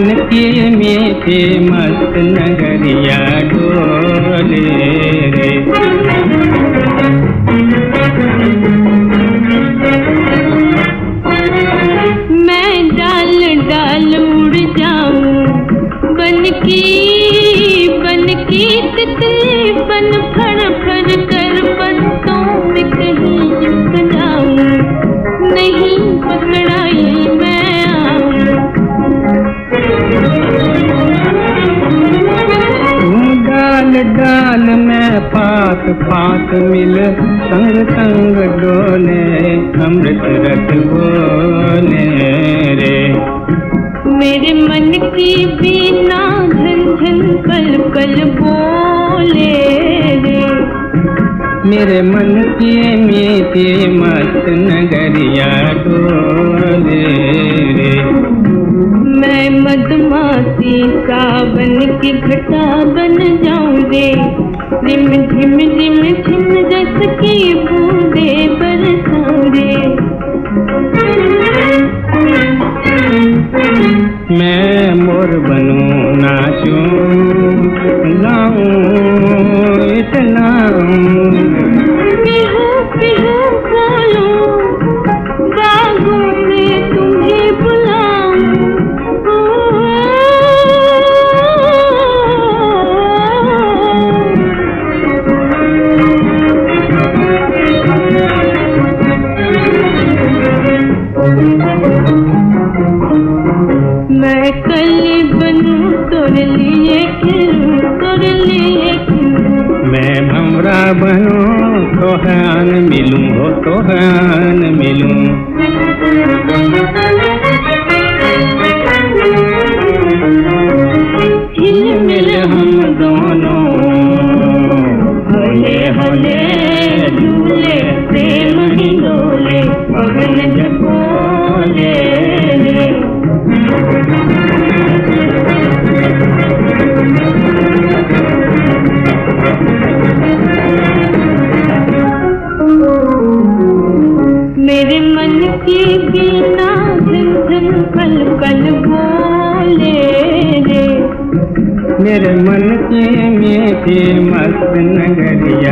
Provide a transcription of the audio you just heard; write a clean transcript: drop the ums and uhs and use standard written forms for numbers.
मन की मीठी मस्त नगरिया डोले रे। मैं डाल डाल उड़ जाऊं बन की तितली, बन फड़ फड़ कर पत्तों में कहीं छुप जाऊं, नहीं पकड़ाई मैं आऊं। डाल डाल में पात पात मिल, संग संग डोले अमृत रस बोले रे। मेरे मन की बीना झन झन पल पल बोले रे। मेरे मन की मीठी मस्त नगरिया डोले रे। मैं मधुमासी सा बन के घटा बन जाऊं रे। रिम झिम झिम झिम जस की बूंदे बरसाऊं रे। मैं मोर बनूं नाचूं गाऊं इतलाऊं। पिहू पिहू बोलूं बागों में तुम्हें बुलाऊं। मैं कली बनूं तोरे लिए खिलूं, तोरे लिए खिलूं। मैं भंवरा बनूं तोहरान मिलूं हो तोहरान मिलूं। हिल मिल हम दोनों होले होले झूले प्रेम ही डोले पवन झकोले रे। मेरे मन की बीना झन झन कल कल बोले रे। मेरे मन की मीठी मस्त नगरिया